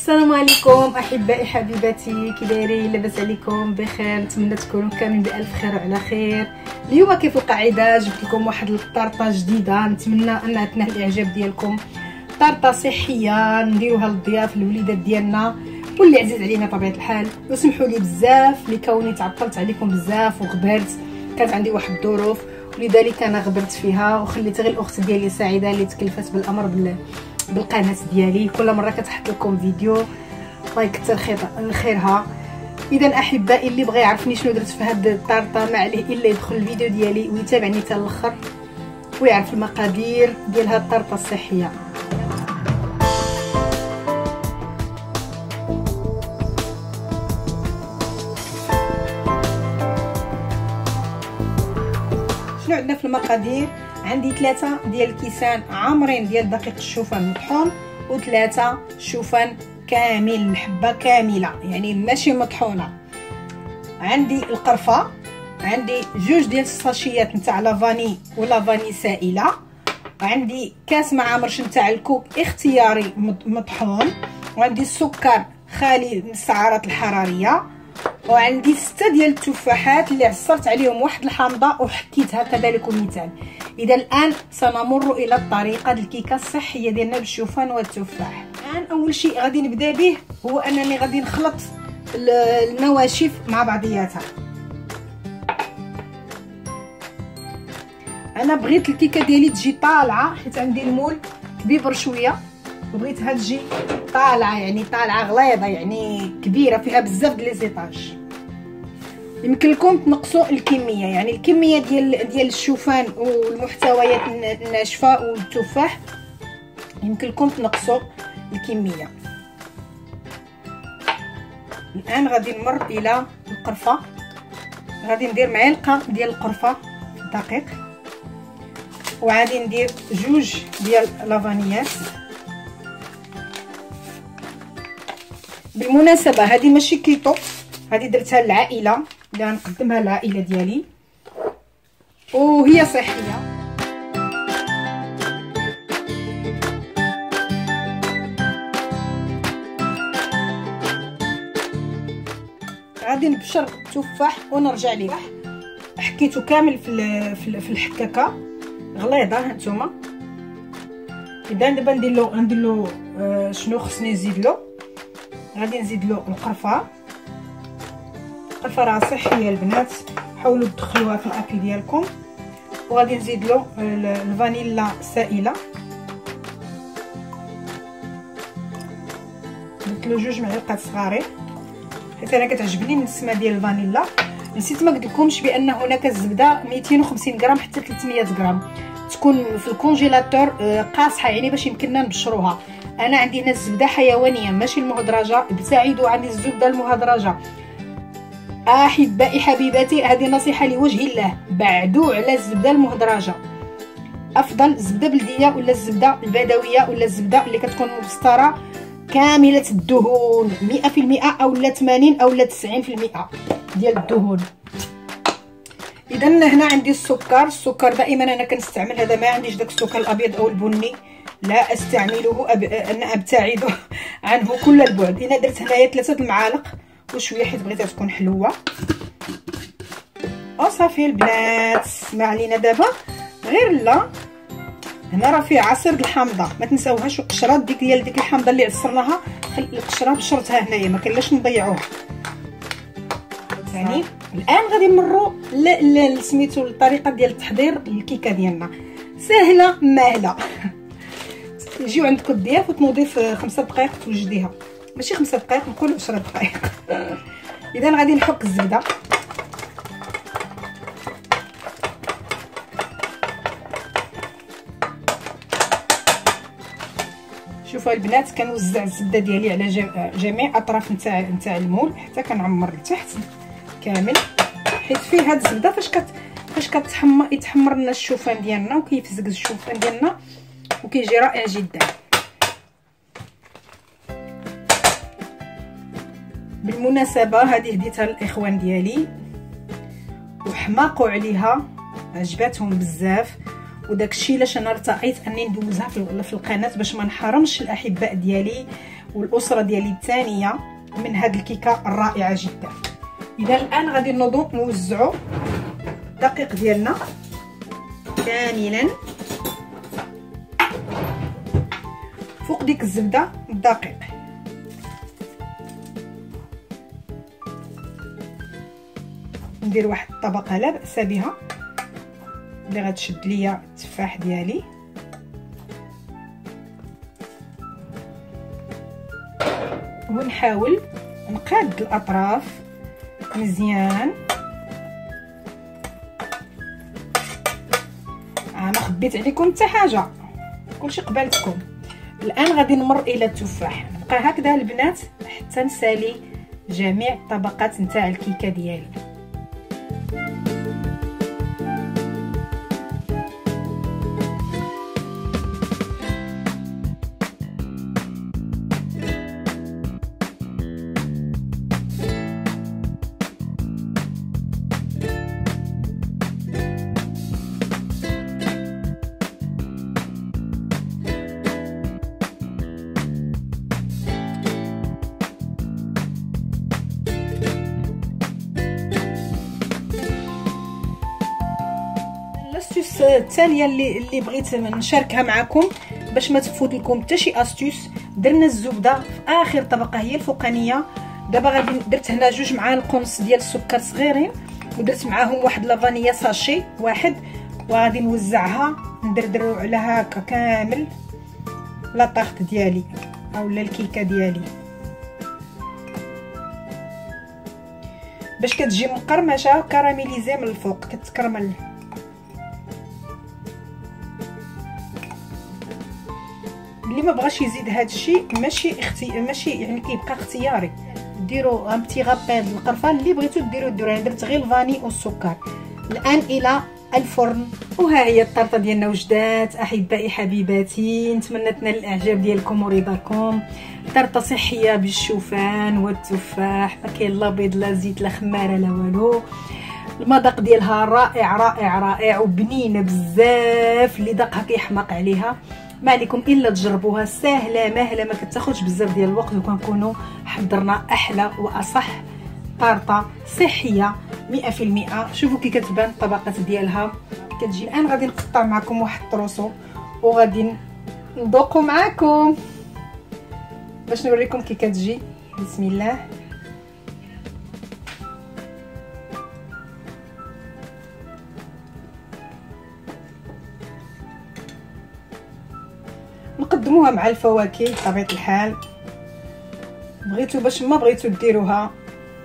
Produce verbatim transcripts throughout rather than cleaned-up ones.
السلام عليكم احبائي حبيباتي، كي دايرين؟ لاباس عليكم؟ بخير؟ نتمنى تكونوا كاملين بالف خير وعلى خير. اليوم كيف القاعده جبت لكم واحد الطارطه جديده، نتمنى انها تنال الاعجاب ديالكم. طارطه صحيه نديروها للضياف الوليدات ديالنا واللي عزيز علينا طبيعه الحال. وسمحوا لي بزاف لكوني تعطلت عليكم بزاف وغبرت، كانت عندي واحد الظروف ولذلك انا غبرت فيها وخليت غير الاخت ديالي سعيده اللي تكلفت بالامر بال بالقناه ديالي، كل مره كتحط لكم فيديو الله يكثر خيرها. اذا احبائي اللي بغى يعرفني شنو درت في هاد الطارطه ما عليه الا يدخل الفيديو ديالي ويتابعني حتى الاخر ويعرف المقادير ديال هاد الطارطه الصحيه. شنو عندنا في المقادير؟ عندي ثلاثة ديال الكيسان عامرين ديال دقيق الشوفان مطحون وثلاثة شوفان كامل، الحبه كامله يعني ماشي مطحونه. عندي القرفه، عندي جوج ديال الساشيات نتاع لافاني ولا فاني سائله، وعندي كاس مع مرش نتاع الكوك اختياري مطحون، وعندي السكر خالي من السعرات الحراريه، وعندي ستة ديال التفاحات اللي عصرت عليهم واحد الحامضه وحكيتها كذلك مثال. اذا الان سنمر الى الطريقه ديال الكيكه الصحيه ديالنا بالشوفان والتفاح. الان اول شيء غادي نبدا به هو انني غادي نخلط النواشف مع بعضياتها. انا بغيت الكيكه ديالي تجي طالعه حيت عندي المول كبير شويه وبغيتها تجي طالعه يعني طالعه غليظه يعني كبيره فيها بزاف ديال ليزيطاج. يمكن لكم تنقصوا الكميه، يعني الكميه ديال ديال الشوفان والمحتويات الناشفه والتفاح يمكن لكم تنقصوا الكميه. الان غادي نمر الى القرفه، غادي ندير معلقه ديال القرفه في الدقيق، وغادي ندير جوج ديال لافانيات. بالمناسبه هذه ماشي كيتو، هذه درتها للعائله اللي غنقدمها للعائله ديالي وهي صحيه. غادي نبشر التفاح ونرجع ليه. حكيته كامل في في الحكاكه غليظه هانتوما. اذا دابا ندير له غندير له آه شنو خصني نزيد له؟ غادي نزيد له القرفه. القرفه راه صحيه البنات، حاولوا تدخلوها في الاكل ديالكم. وغادي نزيد له الفانيلا السائله، درت له جوج معالق صغارين حيت انا كتعجبني النسمه ديال الفانيلا. نسيت ما قلت لكمش بان هناك الزبده مئتين وخمسين غرام حتى ثلاثمية غرام تكون في الكونجيلاتور قاصحه يعني باش يمكننا نبشروها. انا عندي هنا الزبده حيوانيه ماشي المهدرجه، ابتعدوا عن الزبده المهدرجه احبائي حبيباتي. هذه نصيحه لوجه الله، بعدوا على الزبده المهدرجه. افضل الزبده بلديه ولا الزبده البدويه ولا الزبده اللي كتكون مبستره كامله الدهون مئة في المئة او لا ثمانين او لا تسعين في المئة ديال الدهون. اذا هنا عندي السكر. السكر دائما انا كنستعمل هذا، ما عنديش داك السكر الابيض او البني، لا استعمله أب... انا ابتعد عنه كل البعد. هنا درت هنايا ثلاثه المعالق وشويه حيت بغيتها تكون حلوه. وصافي البنات ما علينا دابا غير لا هنا راه فيه عصير الحامضه، ما تنساوهاش. القشرات ديك ديال ديك الحامضه اللي عصرناها القشره بشرتها هنايا ما كاينلاش نضيعوها يعني. الان غادي نمروا لسميتو الطريقه ديال تحضير الكيكه ديالنا، سهله ماهله. يجيو عندكم الضياف وتنوضي في خمسة دقائق توجديها، ماشي خمسة دقائق نقول عشرة دقائق. اذا غادي نحك الزبده. شوفوا البنات كنوزع الزبده ديالي على جميع اطراف نتاع نتاع المول حتى كنعمر لتحت كامل، حيت فيه هاد الزبده فاش كت فاش كتحمر يتحمر لنا الشوفان ديالنا وكيفزق الشوفان ديالنا وكيجي رائع جدا. بالمناسبه هذه هديتها للاخوان ديالي وحماقوا عليها، عجباتهم بزاف. وداك الشيء علاش انا ارتأيت اني ندوزها في القناه باش ما نحرمش الاحباء ديالي والاسره ديالي الثانيه من هاد الكيكه الرائعه جدا. اذا الان غادي نوضو نوزعوا الدقيق ديالنا كاملا فوق ديك الزبده الدقيق. ندير واحد الطبقه لا باس بها اللي غتشد ليا التفاح ديالي، ونحاول نقاد الاطراف مزيان. اه ما خبيت عليكم حتى حاجه، كلشي قبالتكم. الان غادي نمر الى التفاح، نبقى هكذا البنات حتى نسالي جميع الطبقات نتاع الكيكه ديالي. الاستيوس الثانيه اللي اللي بغيت نشاركها معكم باش ما تفوت لكم حتى شي استيوس، درنا الزبده في اخر طبقه هي الفوقانيه. دابا غادي درت هنا جوج معالق ونص ديال السكر صغيرين، ودرت معاهم واحد لافانيا ساشي واحد، وغادي نوزعها ندردرو على هكا كامل لا طاخت ديالي اولا الكيكه ديالي باش كتجي مقرمشه وكراميليزي من الفوق كتكرمل. اللي ما بغاش يزيد هذا الشيء ماشي اختي ماشي يعني كيبقى اختياري، ديروا ان بتي غابين القرفه اللي بغيتو ديروا ديروا. انا درت غير الفاني والسكر. الان الى الفرن، وها هي الطرطه ديالنا وجدات. احبائي حبيباتي، نتمنى تنال الاعجاب ديالكم ورضاكم. طرطه صحيه بالشوفان والتفاح، ما كاين لا بيض لا زيت لا خماره لا والو. المذاق ديالها رائع رائع رائع وبنينه بزاف، اللي ذاقها كيحماق عليها. ما عليكم الا تجربوها، ساهله ماهله ما كتاخذش بزاف ديال الوقت، وكنكونوا حضرنا احلى واصح طارطه صحيه مئة في المئة. شوفوا كي كتبان الطبقات ديالها كتجي. الان غادي نقطع معكم واحد الطروسو وغادي نذوقوا معكم باش نوريكم كي كتجي. بسم الله. نقدموها مع الفواكه بطبيعه الحال، بغيتو باش ما بغيتو ديروها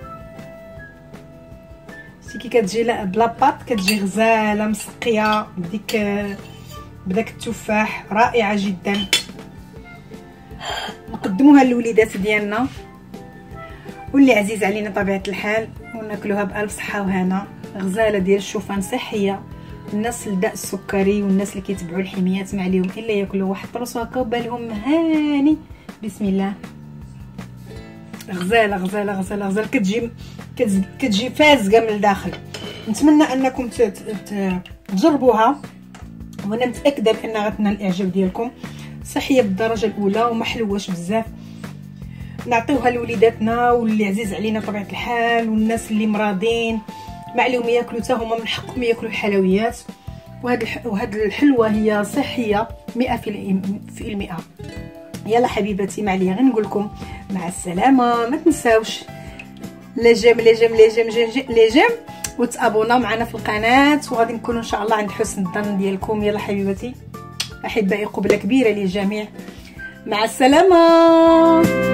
سي كي كتجي لا بلاطات كتجي غزاله مسقيه بديك بداك التفاح، رائعه جدا. نقدموها للوليدات ديالنا واللي عزيز علينا طبيعه الحال، وناكلوها بالف صحه وهنا. غزاله ديال الشوفان صحيه، الناس الداء السكري والناس اللي كيتبعوا الحميات ما عليهم الا ياكلوا واحد طروس هكا وبالهم هاني. بسم الله. غزاله غزاله غزاله غزاله كتجي كتجي فازقه من الداخل. نتمنى انكم تجربوها، وانا متاكده بان غتنال الاعجاب ديالكم. صحيه بالدرجه الاولى وما حلواش بزاف، نعطيوها لوليداتنا واللي عزيز علينا طبيعه الحال، والناس اللي مرضين ما عليهم ياكلوا حتى هما، من حقهم ياكلوا الحلويات. وهاد وهاد الحلوه هي صحيه مئة في المئة. يلا حبيباتي، ما عليا غير نقول لكم مع السلامه. ما تنساوش لا جيم لا جيم لا جيم لا جيم وتابونا معنا في القناه، وغادي نكونوا ان شاء الله عند حسن الظن ديالكم. يلا حبيباتي احبائي، قبله كبيره للجميع. مع السلامه.